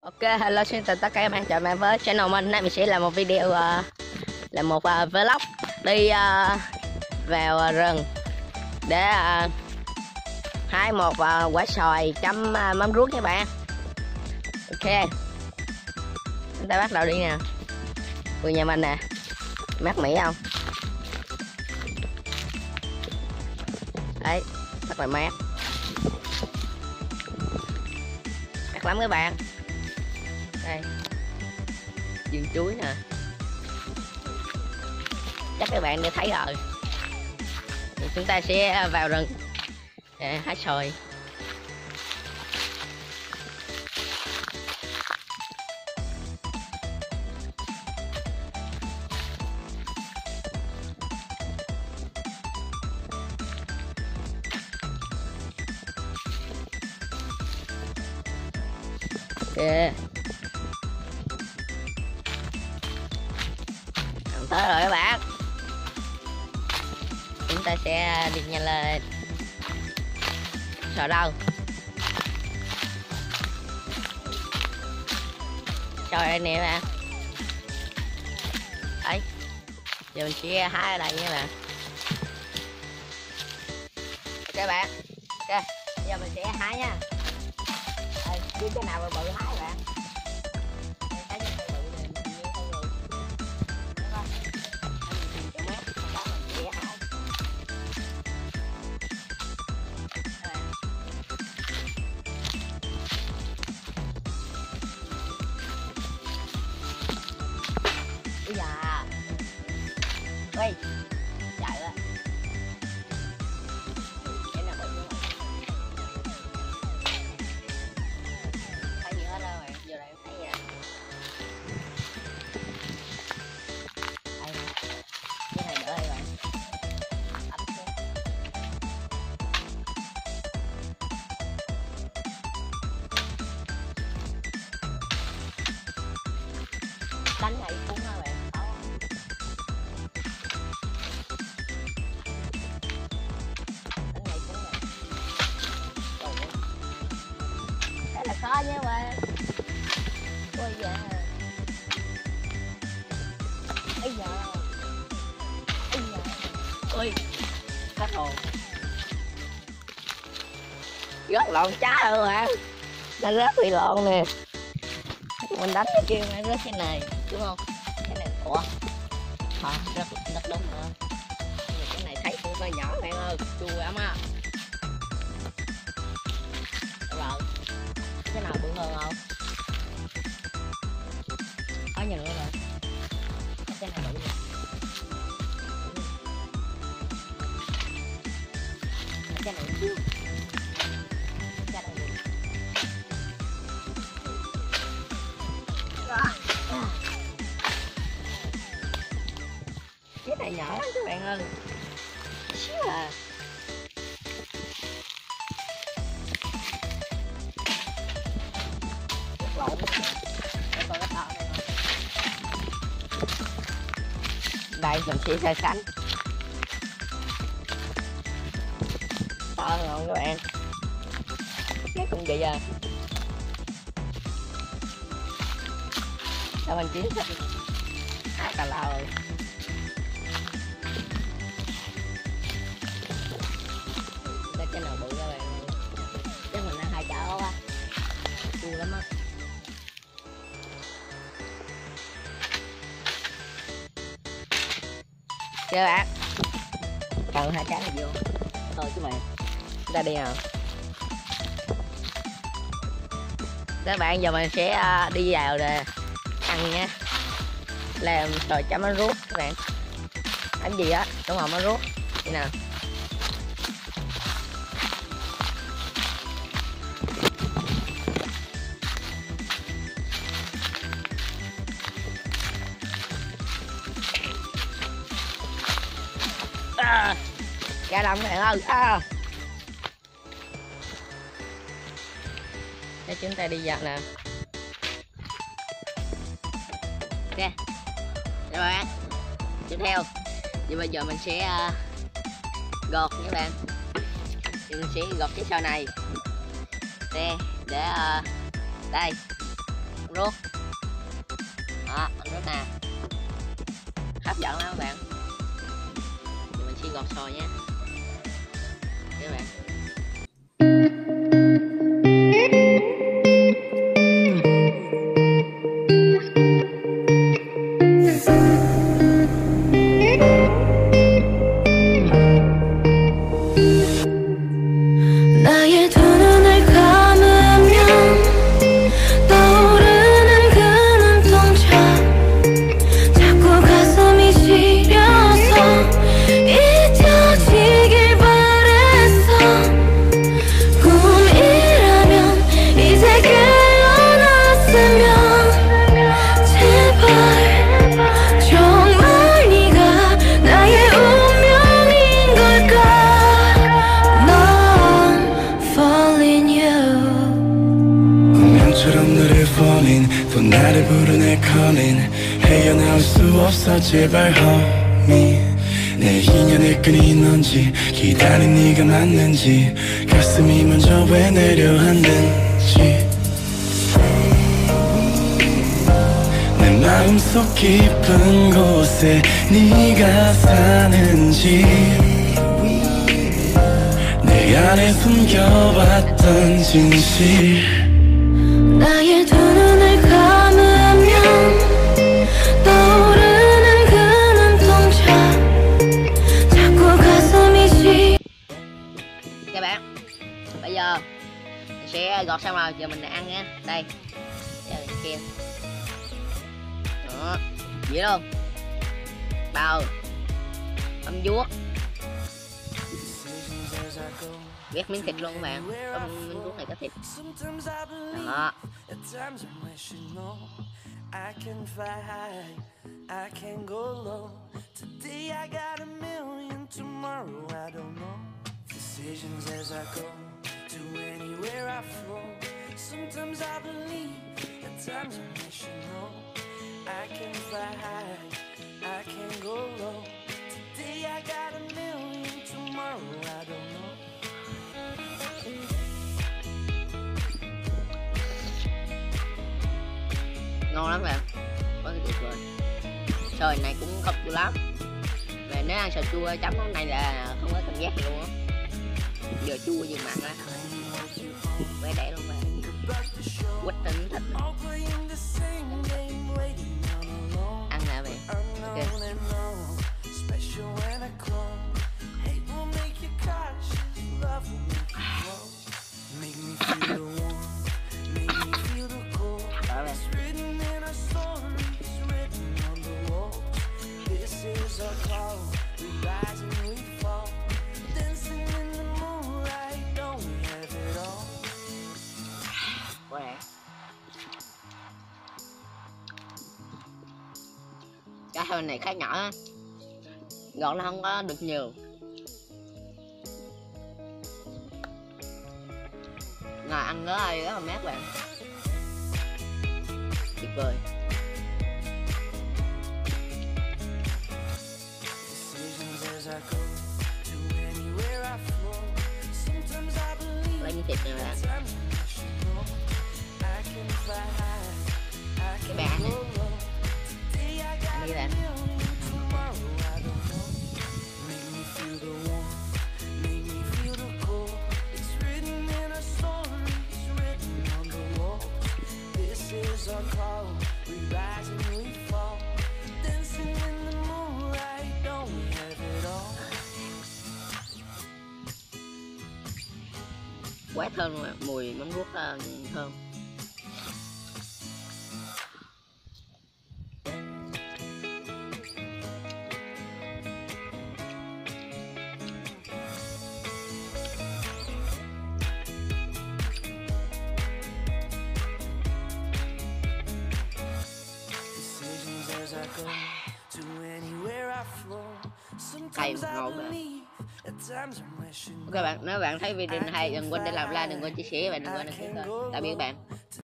Ok, hello xin chào tất cả các bạn, chào bạn với channel mình. Nay mình sẽ làm một video là một vlog đi vào rừng để hái một quả xoài chấm mắm ruốc các bạn. Ok, chúng ta bắt đầu đi nè. Vườn nhà mình nè, mát mẻ không? Đấy, thật là mát lắm các bạn. Đây, vườn chuối nè, chắc các bạn đã thấy rồi. Thì chúng ta sẽ vào rừng để hái xoài. Ok, tới rồi các bạn, chúng ta sẽ đi nhanh lên. Sợ đâu, xoài đây nè các bạn. Đấy, giờ mình sẽ hái ở đây nha bạn. Ok bạn, ok, giờ mình sẽ hái nha. Đây, chứ cái nào mà bự hái bạn. Bây giờ ui chạy rồi, cái nào bự nữa thấy gì hết đâu rồi, giờ lại thấy vậy. Đây nè, cái này đỡ đây bạn, ấm xuống. Đánh này cũng hả bạn? Cái là khó nha bạn. Ôi dạ. Ây da. Ây da. Ôi. Hết hồn. Rớt lộn trái rồi bạn. Nó rớt bị lộn nè. Mình đánh cái kia nó rớt cái này, đúng không? Cái này ủa. Rớt đất đúng nữa. Cái này thấy cũng hơi nhỏ bạn ơi, chua lắm á. Rồi. Cái nào bự hơn không? Có nhìn nữa rồi. Cái này bự rồi. Cái này chưa. Cái này bự. Cái này nhỏ lắm các bạn ơi. Xíu à. Đây mình sẽ so sánh to ngon các bạn, cái cũng vậy à. Sao mình chiến thích hái cà lao rồi. Để cái nào bự các bạn ơi, chứ mình ăn hai chảo quá chua lắm á. Các bạn cần hai trái này vô thôi chứ mày, chúng ta đi nào các bạn. Giờ mình sẽ đi vào để ăn nha, làm xoài chấm mắm ruốc các bạn. Ăn gì á, đúng không, mắm ruốc như nào. Ra đồng các bạn ơi. Để chúng ta đi vào nè. Ok các bạn, tiếp theo thì bây giờ mình sẽ gọt nha các bạn. Thì mình sẽ gọt cái xoài này để đây rút. Đó, mình rút nè. Hấp dẫn lắm các bạn. Thì mình sẽ gọt sồi nha. Các bạn. 또 나를 부르네 calling 헤어나올 수 없어 제발 homie 내 인연을 끊인 건지 기다린 네가 맞는지 가슴이 먼저 왜 내려앉는지 내 마음속 깊은 곳에 네가 사는지 내 안에 숨겨왔던 진실 나의 두 눈을 감으면 떠오르는 그 눈동자 자꾸 가슴이 시. Các bạn, bây giờ mình sẽ gọt xong rồi, giờ mình ăn nha. Đây, đây kia. Đó, vậy luôn. Bào, băm vuốt, vét miếng thịt luôn các bạn. Băm miếng vuốt này có thịt. Đó. I can fly high, I can go low. Today I got a million, tomorrow I don't know. Decisions as I go, to anywhere I flow. Sometimes I believe, at times I wish you know. I can fly high, I can go low. Today I got a million, tomorrow I don't know. Ngon lắm bạn, quá tuyệt vời. Sồi này cũng không chua lắm. Và nếu ăn sò chua chấm món này là không có cảm giác gì luôn á. Vừa chua vừa mặn á. Quay đẻ luôn bạn. Quýt tính thịt. Ăn nè bạn. Ok. Cái hơi này khá nhỏ á, gọn nó không có được nhiều. Ngồi ăn nó ai rất là mát bạn, tuyệt vời. Lấy miếng thịt này bạn. Cái bạn này ăn đi bạn. Quá thơm luôn, mùi mắm ruốc thơm. Cay ngon bạn. Ok bạn, nếu bạn thấy video này hay đừng quên để làm like, đừng quên chia sẻ và đừng quên đăng ký kênh. Tạm biệt bạn.